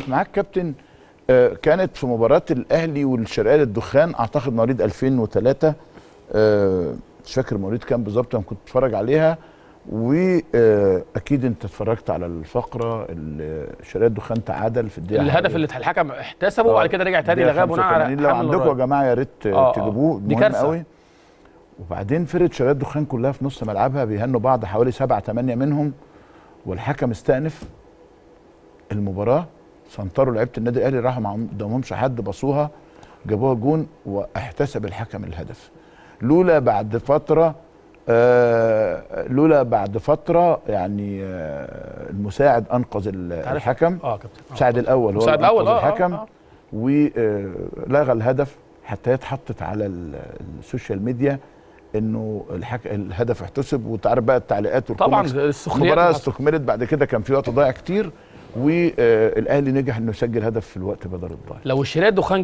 اختلف معاك كابتن. كانت في مباراه الاهلي والشرقيه للدخان، اعتقد مواليد 2003، مش فاكر مواليد كام بالظبط، انا كنت اتفرج عليها، واكيد انت اتفرجت على الفقره اللي شرقيه الدخان تعادل في الدقيقه الهدف اللي الحكم احتسبه وبعد كده رجع تاني لغاه بناء على لو عندكم يا جماعه يا ريت تجيبوه، مهم قوي. وبعدين فرقه شرقيه الدخان كلها في نص ملعبها بيهنوا بعض، حوالي 7 8 منهم، والحكم استأنف المباراه، سنطروا لعيبه النادي الاهلي، راحوا ما قدامهمش حد، بصوها جابوها جون، واحتسب الحكم الهدف. لولا بعد فتره يعني المساعد انقذ الحكم. كابتن المساعد الاول هو المساعد الاول الحكم ولغى الهدف، حتى اتحطت على السوشيال ميديا انه الهدف احتسب. وتعرف بقى التعليقات طبعا السخريات. المباراه استكملت بعد كده، كان في وقت ضايع كتير، والاهلي نجح انه يسجل هدف في الوقت بدل الضايع. لو الشرقيه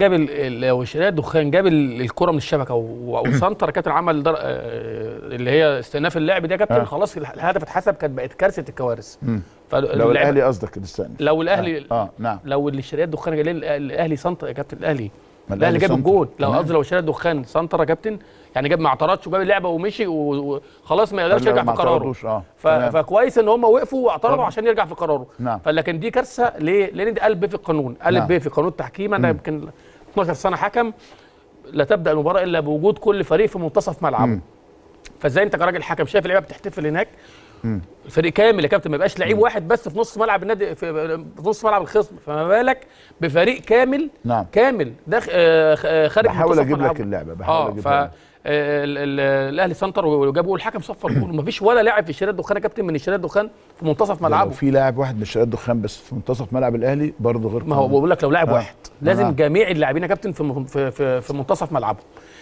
الدخان جاب الكره من الشبكه وسنتر كابتن عمل اللي هي استئناف اللعب دي يا كابتن، خلاص الهدف اتحسب، كانت بقت كارثه الكوارث. لو الاهلي قصدك الاستئناف، لو الاهلي نعم، لو الشرقيه الدخان الاهلي سنتر يا كابتن، الاهلي جاب الجول. لو قصدي لو الشرقيه الدخان سنتر يا كابتن، يعني جاب ما اعترضش وجاب اللعبه ومشي وخلاص ما يقدرش يرجع في قراره. فكويس ان هم وقفوا واعترضوا عشان يرجع في قراره. نعم. فلكن دي كارثه ليه؟ لان دي قلب في القانون، قلب في قانون التحكيم. انا يمكن 12 سنه حكم، لا تبدا المباراه الا بوجود كل فريق في منتصف ملعبه. فازاي انت كراجل حكم شايف اللعيبه بتحتفل هناك؟ الفريق كامل يا كابتن، ما يبقاش لعيب واحد بس في نص ملعب النادي، في نص ملعب الخصم، فما بالك بفريق كامل. نعم. كامل ده خارج بحاول اجيب لك اللعبه، بحاول اجيب لك. الاهلي سنتر وجابوا الحكم صفر جول، مفيش ولا لاعب في الشرقيه الدخان يا كابتن من الشرقيه الدخان في منتصف ملعبه. في لاعب واحد من الشرقيه الدخان بس في منتصف ملعب الاهلي برضه غير. ما هو بقول لك لو لاعب واحد لازم جميع اللاعبين يا كابتن في منتصف ملعبه.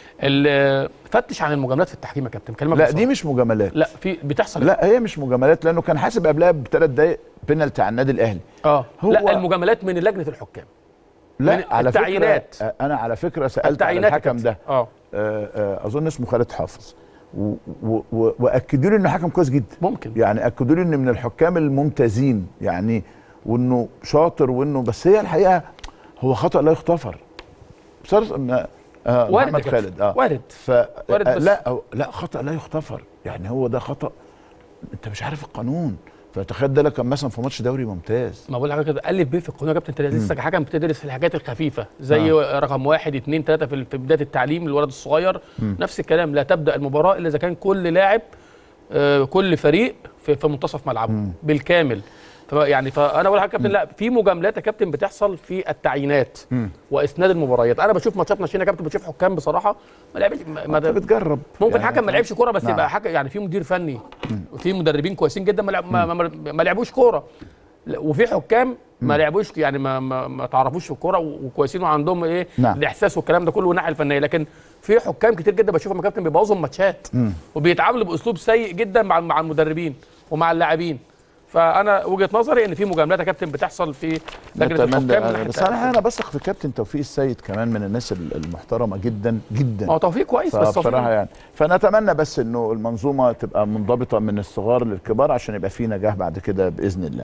فتش عن المجاملات في التحكيم يا كابتن، كلمه لا دي مش مجاملات، لا في بتحصل. لا هي مش مجاملات، لانه كان حاسب قبلها ب3 دقائق بينالتي على النادي الاهلي. لا المجاملات من لجنه الحكام، لا على التعيينات. فكره انا على فكره سالت على الحكم ده، اظن اسمه خالد حافظ، واكدوا لي انه حكم كويس جدا، ممكن يعني اكدوا لي ان من الحكام الممتازين يعني، وانه شاطر، وانه بس هي الحقيقه هو خطا لا يغتفر بصراحه. ان محمد خالد وارد لا خطا لا يغتفر، يعني هو ده خطا، انت مش عارف القانون، فتخيل ده لك مثلا في ماتش دوري ممتاز. ما بقول لك كده الف ب في القانون يا كابتن، انت لسه كحكم بتدرس الحاجات الخفيفه زي رقم 1 2 3 في بدايه التعليم للولد الصغير. نفس الكلام، لا تبدا المباراه الا اذا كان كل لاعب كل فريق في منتصف ملعبه بالكامل. فانا بقول لك يا كابتن، لا في مجاملات يا كابتن بتحصل في التعيينات واسناد المباريات. انا بشوف ماتشات ماشيين يا كابتن، بشوف حكام بصراحه ما لعبش، انت بتجرب ممكن يعني حكم ما لعبش كوره بس يبقى حكم، يعني في مدير فني وفي مدربين كويسين جدا ما لعبوش كوره، وفي حكام ما لعبوش، يعني ما تعرفوش في الكوره وكويسين وعندهم الاحساس والكلام ده كله والناحيه الفنيه. لكن في حكام كتير جدا بشوفهم يا كابتن بيبوظوا الماتشات وبيتعاملوا باسلوب سيء جدا مع المدربين ومع اللاعبين. فانا وجهه نظري ان في مجاملات يا كابتن بتحصل في لجنه الحكام. بس انا بثق في كابتن توفيق السيد كمان، من الناس المحترمه جدا جدا. هو توفيق كويس بس بصراحه يعني، فنتمنى بس انه المنظومه تبقى منضبطه من الصغار للكبار عشان يبقى في نجاح بعد كده باذن الله.